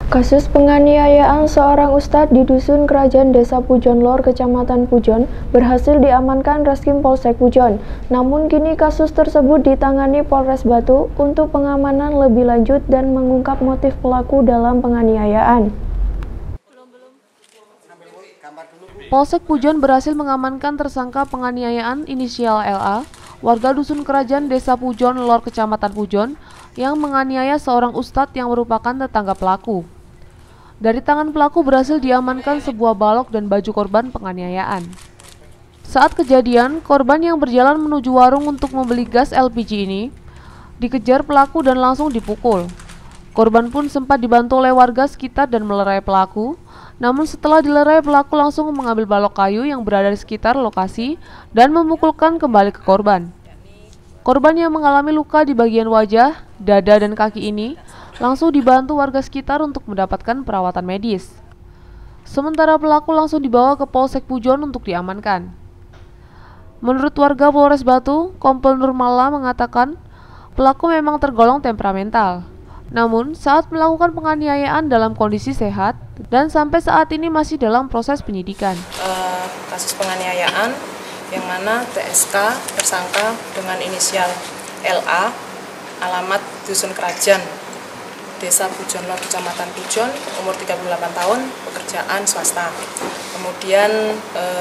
Kasus penganiayaan seorang ustadz di Dusun Kerajaan Desa Pujon Lor, Kecamatan Pujon, berhasil diamankan Reskrim Polsek Pujon. Namun kini kasus tersebut ditangani Polres Batu untuk pengamanan lebih lanjut dan mengungkap motif pelaku dalam penganiayaan. Polsek Pujon berhasil mengamankan tersangka penganiayaan inisial LA, warga Dusun Kerajaan Desa Pujon Lor, Kecamatan Pujon, yang menganiaya seorang ustadz yang merupakan tetangga pelaku. Dari tangan pelaku berhasil diamankan sebuah balok dan baju korban penganiayaan. Saat kejadian, korban yang berjalan menuju warung untuk membeli gas LPG ini dikejar pelaku dan langsung dipukul. Korban pun sempat dibantu oleh warga sekitar dan melerai pelaku. Namun setelah dilerai, pelaku langsung mengambil balok kayu yang berada di sekitar lokasi dan memukulkan kembali ke korban. Korban yang mengalami luka di bagian wajah, dada, dan kaki ini langsung dibantu warga sekitar untuk mendapatkan perawatan medis. Sementara pelaku langsung dibawa ke Polsek Pujon untuk diamankan. Menurut warga Polres Batu, Kompol Nurmala mengatakan pelaku memang tergolong temperamental. Namun saat melakukan penganiayaan dalam kondisi sehat dan sampai saat ini masih dalam proses penyidikan. Kasus penganiayaan yang mana TSK tersangka dengan inisial LA, alamat Dusun Kerajaan Desa Pujon Lor, Kecamatan Pujon, umur 38 tahun, pekerjaan swasta. Kemudian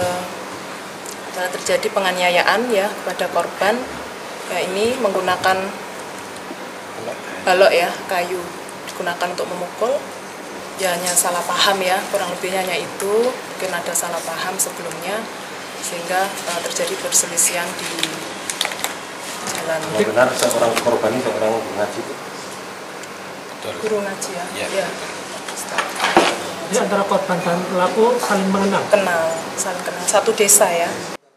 terjadi penganiayaan ya kepada korban. Ini menggunakan balok ya, kayu digunakan untuk memukul. Ya hanya salah paham ya, kurang lebihnya hanya itu. Mungkin ada salah paham sebelumnya sehingga terjadi perselisihan di jalan. Benar seorang korban ini seorang ngaji itu? Guru ngaji ya. Ya. Jadi antara korban dan pelaku saling mengenal? Saling kenal. Satu desa ya.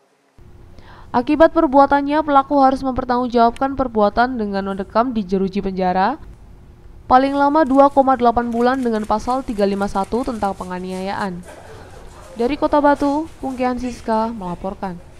Akibat perbuatannya, pelaku harus mempertanggungjawabkan perbuatan dengan mendekam di jeruji penjara paling lama 2,8 bulan dengan pasal 351 tentang penganiayaan. Dari Kota Batu, Pungkian Siska melaporkan.